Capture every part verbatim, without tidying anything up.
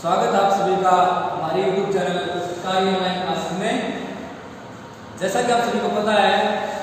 स्वागत है आप सभी का हमारे YouTube channel Karya online classes में। जैसा कि आप सभी को पता है,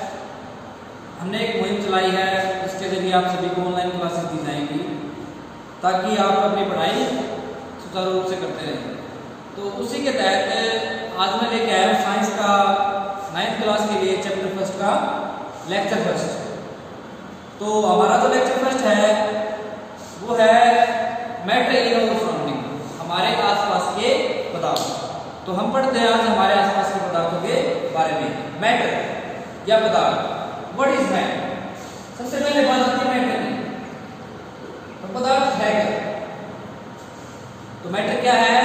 हमने एक मुहिम चलाई है, इसके जरिए आप सभी को ऑनलाइन क्लासेस दी जाएंगी ताकि आप अपनी पढ़ाई सुचारू रूप से करते रहें। तो उसी के तहत आज मैं लेके आया हूँ साइंस का नाइन्थ क्लास के लिए चैप्टर फर्स्ट का लेक्चर फर्स्ट। तो हमारा जो लेक्चर फर्स्ट है वो है मैटर इन आवर सराउंडिंग, हमारे आसपास के पदार्थ। तो हम पढ़ते हैं आज हमारे आसपास के पदार्थों के बारे में। मैटर या पदार्थ, व्हाट इज मैटर? सबसे पहले बात आती है मैटर की, तो पदार्थ है क्या? तो मैटर क्या है?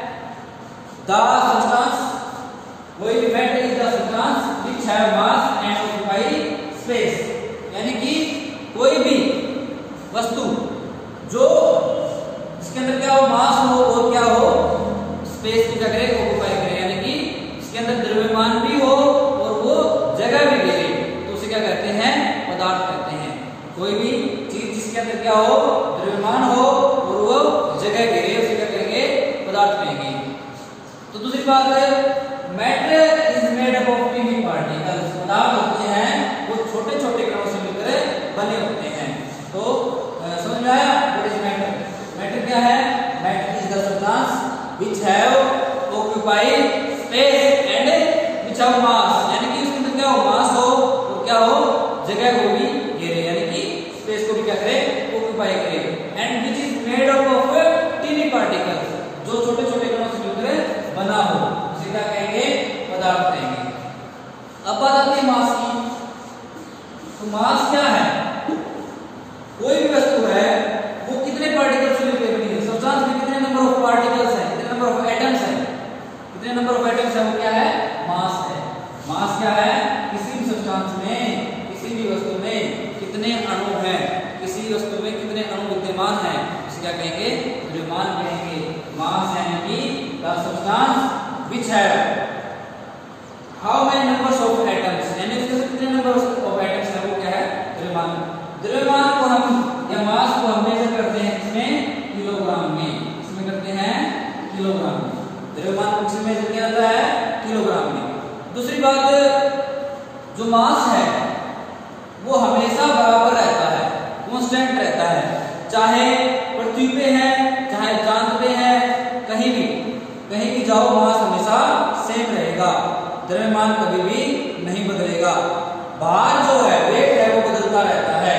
द सब्सटेंस, कोई भी matter is the substance which have mass and occupy space, यानी कि कोई भी वस्तु जो इसके अंदर क्या हो, मास हो और क्या हो, स्पेस की क्या करे, ऑक्यूपाई करे, यानी कि इसके अंदर द्रव्यमान भी हो और वो जगह भी घेरे, तो उसे क्या कहते हैं? पदार्थ कहते हैं। कोई भी चीज जिसके अंदर क्या हो, द्रव्यमान हो और वो जगह घेरे, उसे क्या कहेंगे? पदार्थ कहेंगे। तो दूसरी बात है, matter is made up of tiny particles. पदार्थ होते हैं वो छोटे छोटे कणों से मिलकर बने होते हैं। तो समझ में आया? What is matter? मैटर क्या है? Matter is the substance which have occupied space and which have mass, यानी कि उसके अंदर क्या हो, मास हो और क्या हो, जगह को भी घेरे, यानी कि स्पेस को भी क्या करे, ऑक्यूपाई करे। And which is made up of tiny particles, जो छोटे छोटे कणों से मिलकर बना हो, उसे क्या कहेंगे? पदार्थ कहेंगे। अब बात आती है मास की। तो मास क्या है? कोई भी वस्तु है वो कितने पार्टिकल्स से मिलकर बनी है? सब्सटेंस में कितने नंबर ऑफ पार्टिकल्स हैं, कितने नंबर ऑफ एटम्स हैं, कितने नंबर ऑफ एटम्स हैं, वो क्या है? मास है। मास क्या है? किसी भी सब्सटेंस में, किसी भी वस्तु में कितने अणु हैं, किसी वस्तु में कितने अणु विद्यमान हैं, इसे क्या कहेंगे? द्रव्यमान कहेंगे। मास यानी कि the substance which have how many numbers of atoms, यानी उसके कितने नंबर ऑफ एटम्स हैं, वो क्या है? द्रव्यमान। द्रव्यमान को हम या मास को हम मेजर करते हैं इसमें किलोग्राम में, इसमें करते हैं किलोग्राम में। द्रव्यमान को किसमें मेजर किया जाता है? किलोग्राम में। दूसरी बात, जो मास है वो हमेशा बराबर रहता है, कांस्टेंट रहता है, चाहे पृथ्वी पे है, चाहे चांद पे है, कहीं भी कहीं भी जाओ, मास हमेशा सेम रहेगा, द्रव्यमान कभी भी नहीं बदलेगा। भार जो है, वेट है, वो बदलता रहता है,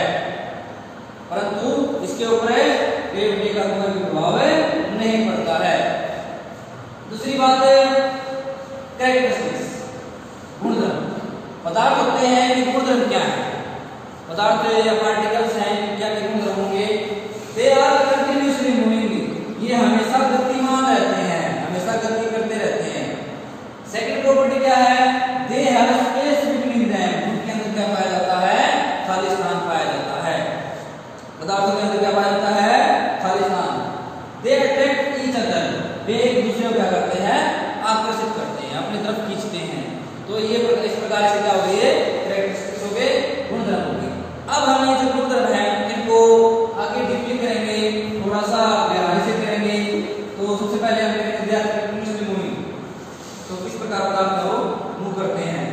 परंतु इसके ऊपर ग्रेविटी का कोई प्रभाव नहीं पड़ता है। दूसरी बात है कैरेक्टरिस्टिक्स, गुणधर्म। पदार्थ होते हैं कि गुणधर्म क्या है? पदार्थ या पार्टिकल्स हैं, क्या क्या गुणधर्म होंगे? दे आर कंटिन्यूअसली मूविंग, ये हमेशा गतिमान रहते हैं, हमेशा गति करते रहते हैं। सेकंड प्रॉपर्टी क्या है? They have space between them, उनके अंदर क्या पाया जाता है? खाली स्थान पाया जाता है। पदार्थों के अंदर क्या पाया जाता है? खाली स्थान। दे अट्रैक्ट ईच अदर, वे एक दूसरे को क्या करते हैं? आकर्षित करते हैं, अपनी तरफ खींचते हैं। तो ये इस प्रकार से क्या हो गए? कैरेक्टरिस्टिक्स हो गए, गुणधर्म हो गए। अब हम ये जो गुणधर्म है इनको आगे डीपली करेंगे, थोड़ा सा गहराई से करेंगे। तो सबसे पहले हम करेंगे दे आर कंटिन्यूअसली मूविंग, तो किस प्रकार पदार्थ को मूव करते हैं।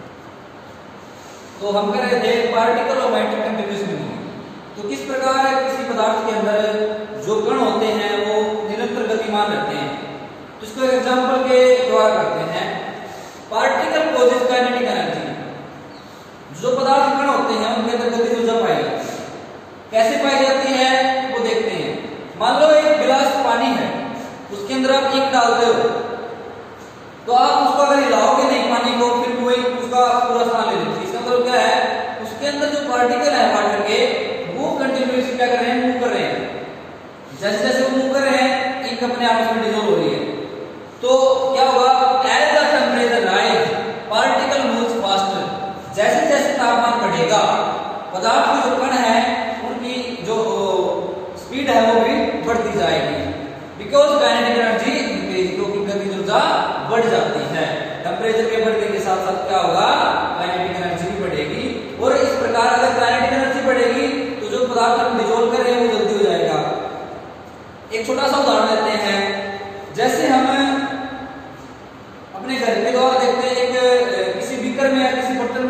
तो हम कह रहे थे पार्टिकल और मैटर कंटिन्यूअसली मूविंग। तो किस प्रकार किसी पदार्थ के अंदर जो कण होते हैं वो निरंतर गतिमान रहते हैं। तो इसको एग्जांपल के द्वारा करते हैं। पार्टिकल पॉजेस काइनेटिक एनर्जी, जो पदार्थ कण होते हैं उनके अंदर गतिज ऊर्जा पाई जाती है। कैसे पाई जाती है वो देखते हैं। मान लो एक गिलास पानी है, उसके अंदर आप ईंट डाल रहे हो, तो आप उसको अगर हिलाओगे नहीं पानी को, फिर वो उसका पूरा स्थान ले लेती है। इसका मतलब क्या है? उसके अंदर जो पार्टिकल है वाटर के, वो कंटिन्यूअसली क्या कर रहे हैं? मूव कर रहे हैं। जैसे जैसे वो मूव कर रहे हैं, इंक अपने आपस में डिसॉल्व हो रही है। तो क्या होगा? As the temperature rise, particle moves faster. जैसे जैसे तापमान बढ़ेगा, पदार्थ के जो कण है उनकी जो स्पीड है वो भी बढ़ती जाएगी। बिकॉज काइनेटिक एनर्जी इंक्रीज, क्योंकि गतिज ऊर्जा बढ़ जाती है। टेंपरेचर के बढ़ने के साथ साथ क्या होगा? काइनेटिक एनर्जी भी बढ़ेगी। और इस प्रकार अगर काइनेटिक एनर्जी बढ़ेगी तो जो पदार्थ हम डिसॉल्व कर रहे हैं वो जल्दी हो जाएगा। एक छोटा सा उदाहरण लेते हैं।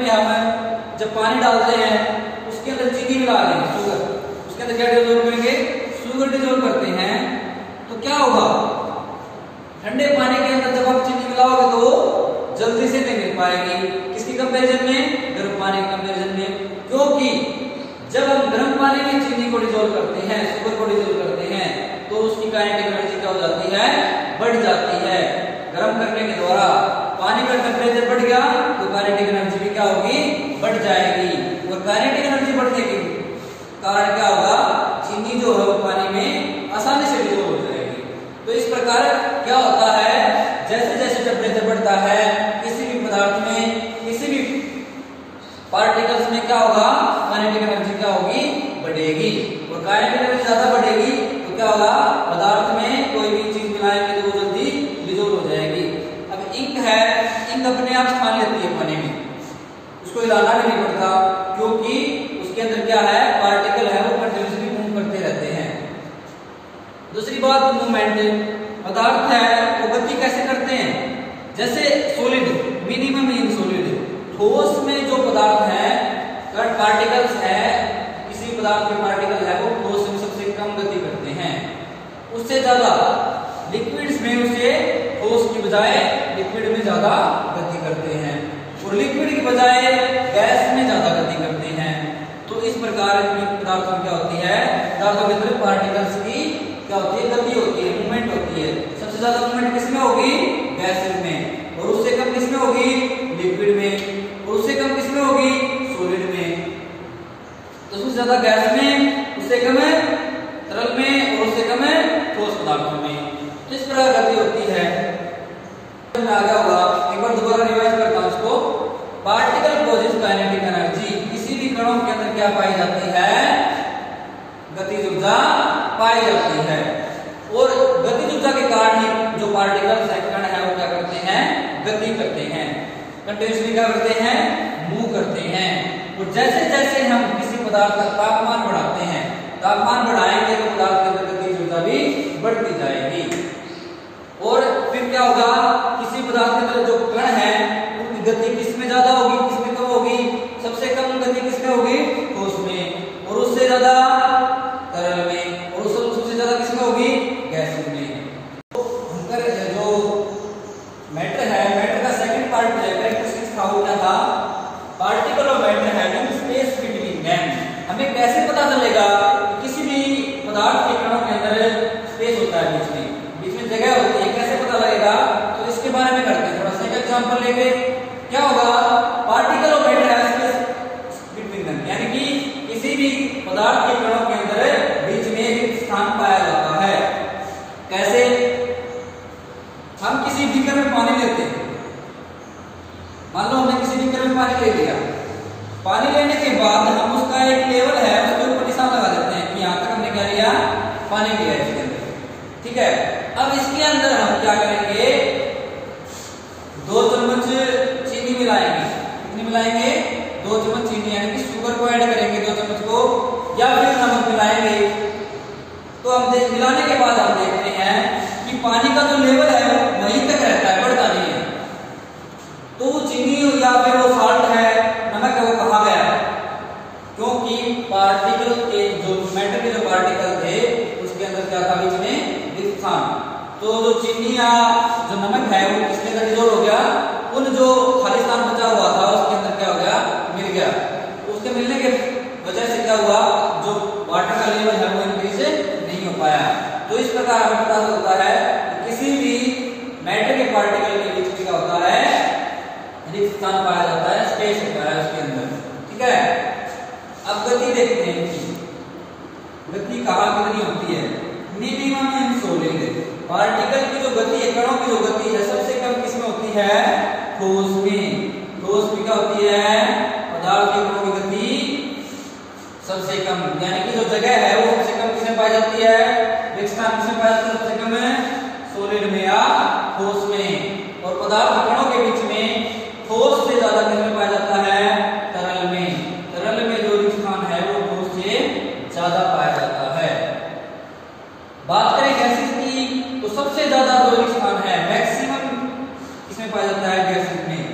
में हम जब पानी डालते हैं उसके अंदर चीनी मिला रहे हैं, शुगर, उसके अंदर क्या डिजोल्व करेंगे, शुगर डिजोल्व करते हैं, तो क्या होगा, ठंडे पानी के अंदर जब आप चीनी मिलाओगे तो जल्दी से नहीं मिल पाएगी। किसकी कंपैरिजन में, गर्म पानी के कंपैरिजन में, क्योंकि जब हम गर्म पानी में चीनी को डिजोल्व करते हैं, शुगर को डिजोल्व करते हैं, तो उसकी काइनेटिक एनर्जी क्या हो जाती है, बढ़ जाती है। गर्म करने के द्वारा पानी का टेम्परेचर बढ़ गया तो काइनेटिक एनर्जी भी क्या होगी, बढ़ जाएगी, और काइनेटिक एनर्जी बढ़ने के कारण क्या होगा, चीनी जो है वो पानी में आसानी से डिजोल्व हो जाएगी। तो इस प्रकार क्या होता है, जैसे जैसे टेम्परेचर बढ़ता है किसी भी पदार्थ में, किसी भी पार्टिकल्स में क्या होगा, काइनेटिक एनर्जी क्या होगी, बढ़ेगी, और काइनेटिक एनर्जी ज्यादा बढ़ेगी तो क्या होगा, पदार्थ में कोई भी चीज मिलाएंगे तो वो जल्दी डिजोल्व हो जाएगी। अब इंक है, इंक अपने आप स्थान लेती है पानी में, उसको हिलाना भी नहीं पड़ता, क्योंकि उसके अंदर क्या है, पार्टिकल है वो कंटिन्यूअसली मूव करते रहते हैं। दूसरी बात मूवमेंट, पदार्थ है वो गति कैसे करते हैं, जैसे सॉलिड, मिनिमम इन सॉलिड, ठोस में जो पदार्थ है, पार्टिकल्स है, किसी पदार्थ के पार्टिकल है वो ठोस में सबसे कम गति करते हैं, उससे ज्यादा लिक्विड्स में उसे ठोस की बजाय लिक्विड में ज्यादा गति करते हैं, और लिक्विड की बजाय गैस में ज्यादा गति करते हैं। तो इस प्रकार की पदार्थों में क्या होती है, पदार्थों के अंदर पार्टिकल्स की क्या होती है, गति होती है, मूवमेंट होती है। सबसे ज्यादा मूवमेंट किसमें होगी, गैसेस में, और उससे कम किसमें होगी, लिक्विड में, और उससे कम किसमें होगी, सॉलिड में। तो सबसे ज्यादा गैस में, उससे कम है तरल में, और उससे कम है ठोस पदार्थों में। तो इस प्रकार गति होती है। आ गया होगा, एक बार दोबारा रिवाइज करता हूं इसको। पार्टिकल पोजेस काइनेटिक एनर्जी, किसी भी कणों के अंदर क्या पाई जाती है, गतिज ऊर्जा पाई जाती है, और गतिज ऊर्जा के कारण ही जो पार्टिकल्स है, कण है, वो क्या करते हैं, गति करते हैं, कंटिन्यूअसली क्या करते हैं, मूव करते हैं। और जैसे जैसे हम किसी पदार्थ का तापमान बढ़ाते हैं, तापमान बढ़ाएंगे तो पदार्थ के अंदर गतिज ऊर्जा भी बढ़ती जाएगी, और फिर क्या होगा, किसी पदार्थ के अंदर जो कण है उनकी गति किसमें ज्यादा होगी, किसमें कम होगी, सबसे कम गति किसमें होगी, ठोस में, और उससे ज्यादा तरल में, और उससे सबसे ज्यादा किसमें होगी, गैस में। तो जो मैटर है, मैटर का सेकंड पार्ट है, कैरेक्टरिस्टिक्स था वो क्या था, particle of matter having space between them. हमें कैसे पता चलेगा किसी भी पदार्थ के कणों के अंदर स्पेस होता है, बीच में बीच में जगह होती है, कैसे पता लगेगा, तो इसके बारे में करते हैं थोड़ा सा एक एग्जांपल लेके। क्या होगा, particle of matter have space between them, यानी कि किसी भी पदार्थ के कणों के अंदर बीच में एक स्थान पाया जाता है। कैसे, हम किसी बीकर में पानी लेते हैं, मान लो हमने किसी बीकर में पानी ले लिया, पानी लेने के बाद हम उसका एक लेवल है उसके ऊपर निशान लगा देते हैं कि यहाँ तक हमने क्या लिया, पानी लिया है इसके अंदर, ठीक है। अब इसके अंदर हम क्या करेंगे, दो चम्मच चीनी मिलाएंगे, कितनी मिलाएंगे, दो चम्मच चीनी, यानी कि शुगर को ऐड करेंगे दो चम्मच को, या फिर नमक मिलाएंगे। तो हम देख मिलाने के बाद हम देखते हैं कि पानी का जो लेवल है वो वहीं तक रहता है, बढ़ता नहीं है। तो वो चीनी या फिर वो साल्ट है, नमक है, वो कहाँ गया, क्योंकि पार्टिकल के जो मैटर के जो पार्टिकल थे उसके अंदर क्या था, बीच में रिक्त स्थान। तो जो चीनी या जो नमक है वो किसके अंदर डिसॉल्व हो गया, उन जो खाली स्थान बचा हुआ था उसके अंदर क्या हो गया, मिल गया। तो उसके मिलने के वजह से क्या हुआ, जो वाटर का लेवल है वो इंक्रीज नहीं हो पाया। तो इस प्रकार हमें पता चलता है कि किसी भी मैटर के पार्टिकल के बीच में क्या होता है, रिक्त स्थान पाया जाता है, स्पेस होता है उसके अंदर, ठीक है। अब गति देखते हैं कि गति कहाँ कितनी होती है, मिनिमम इन सॉलिड, पार्टिकल की जो गति है, कणों की जो गति है, सबसे कम किसमें होती है, ठोस में। ठोस में क्या होती है, पदार्थ के कणों की गति सबसे कम, यानी कि जो जगह है वो सबसे कम किसमें पाई जाती है, रिक्त स्थान किसमें पाया जाता है, सबसे कम है सॉलिड में या ठोस में। और पदार्थ कणों के बीच में ठोस से ज्यादा किसमें पाया जाता है, तरल में। तरल में जो रिक्त स्थान है वो ठोस से ज्यादा पाया जाता है। बात करें गैसेस की, तो सबसे ज्यादा जो रिक्त स्थान है मैक्सिमम किसमें पाया जाता है, गैसेस में। तो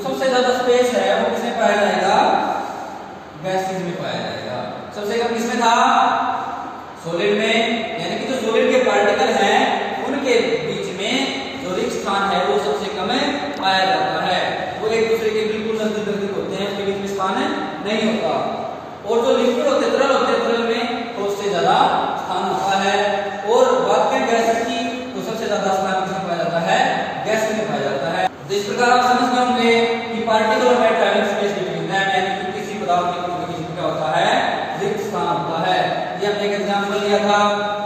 जो सबसे ज्यादा स्पेस है वो किसमें पाया जाएगा? गैसेज में पाया जाएगा। सबसे कम किसमें था? सॉलिड में। यानी कि जो सॉलिड के पार्टिकल हैं उनके बीच में जो रिक्त स्थान है वो सबसे कम पाया जाता है। वो एक दूसरे के बिल्कुल नजदीक नजदीक होते हैं, उसके बीच में स्थान नहीं होता। और जो लिक्विड होते हैं, तरल होते हैं, तरल में ठोस से ज्यादा स्थान होता है। और बात करें गैस की तो सबसे ज्यादा स्थान किसमें पाया जाता है? गैस में पाया जाता है। तो इस प्रकार आप समझ गए होंगे कि पार्टिकल और ट्रैवलिंग स्पेस बिटवीन देम, यानी कि किसी पदार्थ के बीच में क्या होता है? रिक्त स्थान होता है। ये हमने एक एग्जांपल लिया था,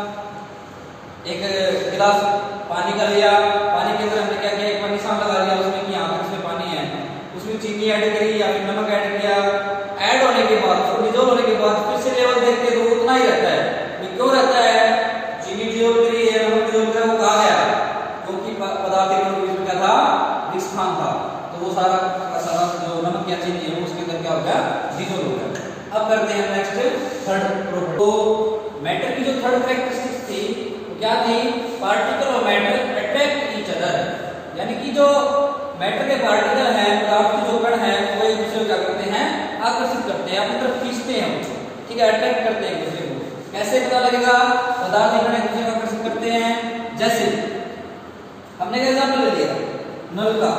एक गिलास पानी का लिया, पानी के अंदर हमने क्या किया? एक बार निशान लगा लिया उसमें कि यहाँ पर इसमें पानी है, उसमें चीनी ऐड करी या फिर नमक ऐड किया। ऐड होने के बाद, डिजोल्व होने के बाद फिर से लेवल देखते तो उतना ही रहता है। ये क्यों रहता है? चीनी डिजोल्व करी है, नमक डिजोल्व करा, वो कहाँ गया? क्योंकि पदार्थ के बीच में क्या था? रिक्त स्थान था, तो वो सारा का सारा जो नमक या चीनी है उसके अंदर क्या हो गया? डिजोल्व हो गया। अब करते हैं नेक्स्ट थर्ड प्रॉपर्टी। तो मैटर की जो थर्ड कैरेक्टरिस्टिक्स थी वो क्या थी? पार्टिकल और मैटर अट्रैक्ट ईच अदर, यानी कि जो मैटर के पार्टिकल हैं, पदार्थ के जो कण हैं, वो एक दूसरे को क्या करते हैं? आकर्षित करते हैं, अपनी तरफ खींचते हैं, ठीक है, अट्रैक्ट करते हैं एक दूसरे को। कैसे पता लगेगा? पदार्थ के कण एक दूसरे को आकर्षित करते हैं। जैसे हमने एक एग्जांपल ले लिया नल का।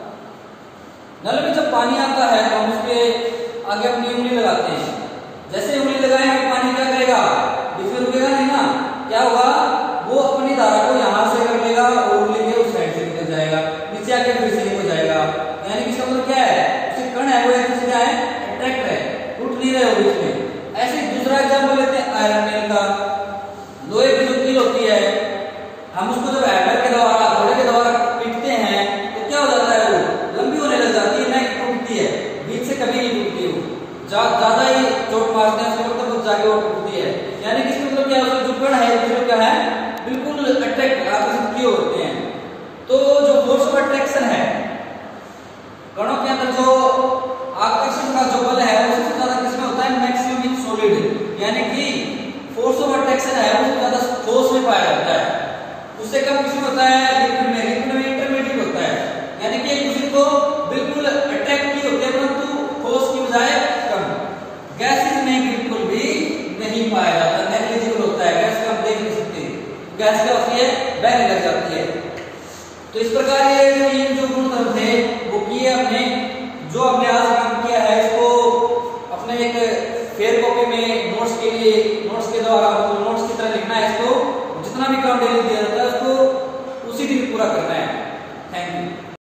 नल में जब पानी आता है तो हम उसके आगे अपनी उंगली लगाते हैं। जैसे उंगली लगाएंगे पानी क्या करेगा? बीच में रुकेगा नहीं ना, क्या होगा? वो अपनी धारा को यहाँ से कर लेगा और उंगली के उस साइड से निकल जाएगा, नीचे आके फिर से हो जाएगा। यानी कि इसका मतलब क्या है? उसके कण है वो एक दूसरे क्या है? अट्रैक्ट है, टूट नहीं रहे हो बीच में। ऐसे दूसरा एग्जांपल लेते हैं आयरन नेल का। लोहे की जो कील होती है, हम उसको जब हैमर के द्वारा, घोड़े के द्वारा पीटते हैं तो क्या हो जाता है? वो लंबी होने लग जाती है, नहीं टूटती है, बीच से कभी नहीं टूटती। वो ज्यादा ही चोट मारते हैं उसको तब जाके वो टूटती है। यानी कि इसका मतलब क्या है? उसका जो कण है वो क्या है? बिल्कुल अट्रैक्ट आकर्षित किए होते हैं। तो जो फोर्स ऑफ अट्रैक्शन है, कणों के अंदर जो आकर्षण का जो बल है वो सबसे ज्यादा किसमें होता है? मैक्सिमम इन सॉलिड, यानी कि फोर्स ऑफ अट्रैक्शन है वो सबसे ज्यादा ठोस में पाया जाता है। उससे कम किसमें होता है? लिक्विड में। लिक्विड में इंटरमीडिएट होता है, यानी कि एक दूसरे को बिल्कुल अट्रैक्ट किए होते हैं परंतु ठोस की बजाय कम। गैसेज में बिल्कुल भी नहीं पाया जाता, नेग्लिजिबल होता है। गैस को हम देख नहीं सकते, गैस क्या होती है? बहने लग जाती है। तो इस प्रकार ये तीन जो गुणधर्म थे वो किए हमने। जो हमने आज काम किया है इसको अपने एक फेयर कॉपी में नोट्स के लिए, नोट्स के द्वारा तो नोट्स की तरह लिखना है। इसको जितना भी काम डेली दिया जाता है उसको उसी दिन पूरा करना है। Thank you.